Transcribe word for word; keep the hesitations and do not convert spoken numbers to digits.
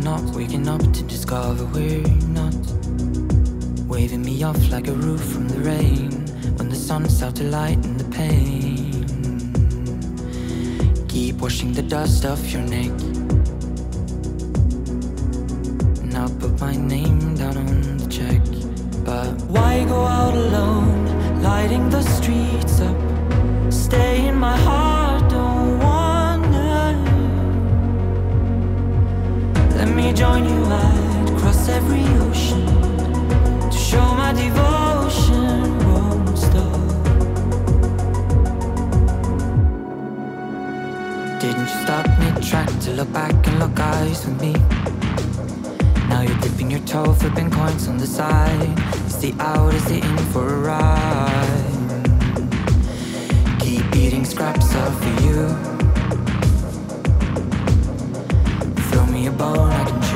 not waking up to discover we're not. Waving me off like a roof from the rain, when the sun's out to lighten the pain. Keep washing the dust off your neck, and I'll put my name down on the check. But why go out alone, lighting the streets up? Stay in my heart, don't wanna. Let me join you, I'd cross every ocean to show my devotion won't stop. Didn't you stop mid-track to look back and lock eyes with me? Now you're dipping your toe, flipping coins on the side. Is the out, is the in for a ride? Keep eating scraps up for you. Throw me a bone, I can